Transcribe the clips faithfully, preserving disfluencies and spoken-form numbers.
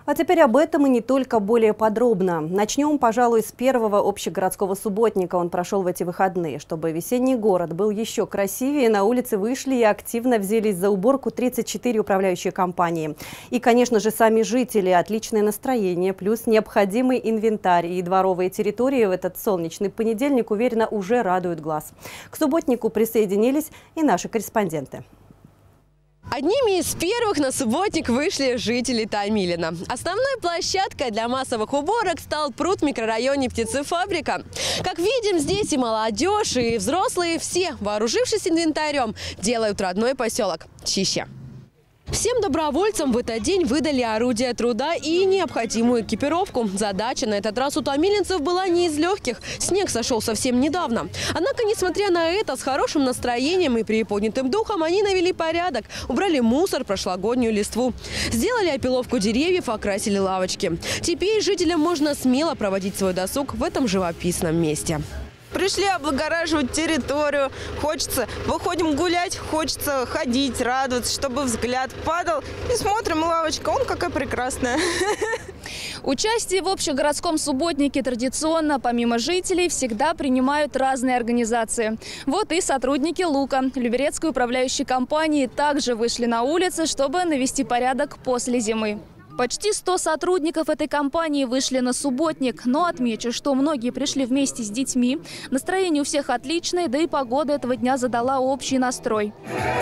А теперь об этом и не только, более подробно. Начнем, пожалуй, с первого общегородского субботника. Он прошел в эти выходные. Чтобы весенний город был еще красивее, на улицы вышли и активно взялись за уборку тридцать четыре управляющие компании. И, конечно же, сами жители. Отличное настроение, плюс необходимый инвентарь и дворовые территории в этот солнечный понедельник, уверенно, уже радуют глаз. К субботнику присоединились и наши корреспонденты. Одними из первых на субботник вышли жители Томилина. Основной площадкой для массовых уборок стал пруд в микрорайоне «Птицефабрика». Как видим, здесь и молодежь, и взрослые, все, вооружившись инвентарем, делают родной поселок чище. Всем добровольцам в этот день выдали орудия труда и необходимую экипировку. Задача на этот раз у томилинцев была не из легких. Снег сошел совсем недавно. Однако, несмотря на это, с хорошим настроением и приподнятым духом они навели порядок. Убрали мусор, прошлогоднюю листву. Сделали опиловку деревьев, окрасили лавочки. Теперь жителям можно смело проводить свой досуг в этом живописном месте. Пришли облагораживать территорию, хочется, выходим гулять, хочется ходить, радоваться, чтобы взгляд падал. И смотрим, лавочка, он какая прекрасная. Участие в общегородском субботнике традиционно, помимо жителей, всегда принимают разные организации. Вот и сотрудники «Лука», Люберецкой управляющей компании, также вышли на улицы, чтобы навести порядок после зимы. Почти сто сотрудников этой компании вышли на субботник, но отмечу, что многие пришли вместе с детьми. Настроение у всех отличное, да и погода этого дня задала общий настрой.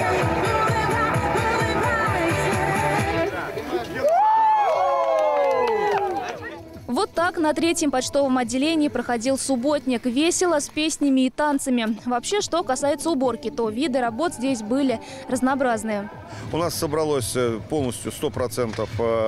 Вот так на третьем почтовом отделении проходил субботник. Весело, с песнями и танцами. Вообще, что касается уборки, то виды работ здесь были разнообразные. У нас собралось полностью сто процентов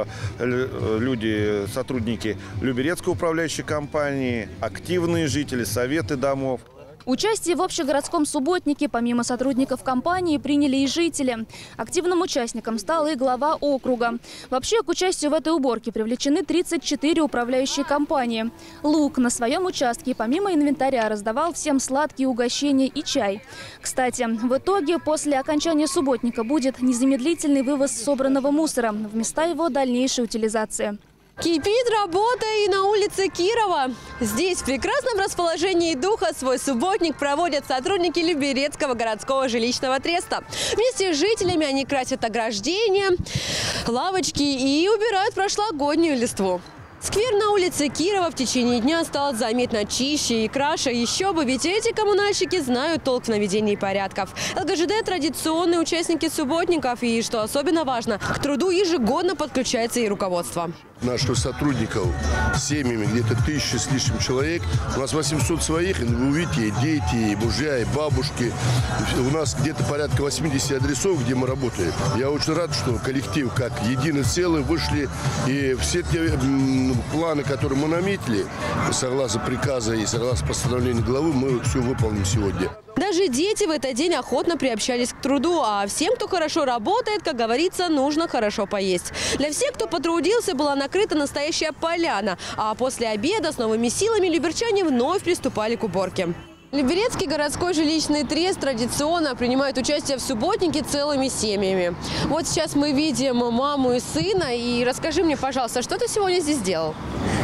люди, сотрудники Люберецкой управляющей компании, активные жители, советы домов. Участие в общегородском субботнике помимо сотрудников компании приняли и жители. Активным участником стал и глава округа. Вообще к участию в этой уборке привлечены тридцать четыре управляющие компании. «Лук» на своем участке помимо инвентаря раздавал всем сладкие угощения и чай. Кстати, в итоге после окончания субботника будет незамедлительный вывоз собранного мусора в места его дальнейшей утилизации. Кипит работа и на улице Кирова. Здесь в прекрасном расположении духа свой субботник проводят сотрудники Люберецкого городского жилищного треста. Вместе с жителями они красят ограждения, лавочки и убирают прошлогоднюю листву. Сквер на улице Кирова в течение дня стал заметно чище и краше. Еще бы, ведь эти коммунальщики знают толк в наведении порядков. ЛГЖД – традиционные участники субботников. И, что особенно важно, к труду ежегодно подключается и руководство. Наших сотрудников с семьями где-то тысяча с лишним человек. У нас восемьсот своих, вы увидите, и дети, и мужья, и бабушки. У нас где-то порядка восьмидесяти адресов, где мы работаем. Я очень рад, что коллектив как единое целое вышли. И все те планы, которые мы наметили, согласно приказа и согласно постановлению главы, мы все выполним сегодня. Даже дети в этот день охотно приобщались к труду, а всем, кто хорошо работает, как говорится, нужно хорошо поесть. Для всех, кто потрудился, была накрыта настоящая поляна, а после обеда с новыми силами люберчане вновь приступали к уборке. Люберецкий городской жилищный трест традиционно принимает участие в субботнике целыми семьями. Вот сейчас мы видим маму и сына. И расскажи мне, пожалуйста, что ты сегодня здесь делал?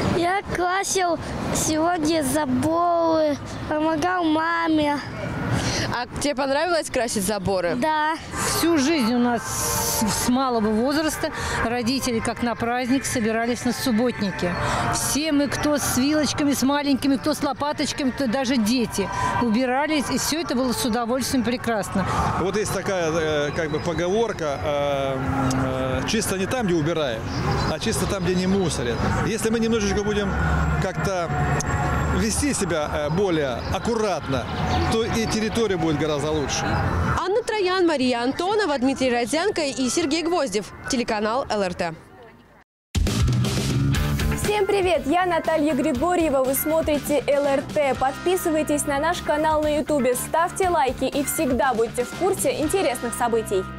Я красил сегодня заборы, помогал маме. А тебе понравилось красить заборы? Да. Всю жизнь у нас с малого возраста родители, как на праздник, собирались на субботнике. Все мы, кто с вилочками, с маленькими, кто с лопаточками, кто даже дети, убирались. И все это было с удовольствием прекрасно. Вот есть такая как бы поговорка: чисто не там, где убираем, а чисто там, где не мусорят. Если мы немножечко будем как-то вести себя более аккуратно, то и территория будет гораздо лучше. Анна Троян, Мария Антонова, Дмитрий Родзянко и Сергей Гвоздев. Телеканал ЛРТ. Всем привет! Я Наталья Григорьева. Вы смотрите ЛРТ. Подписывайтесь на наш канал на ютубе, ставьте лайки и всегда будьте в курсе интересных событий.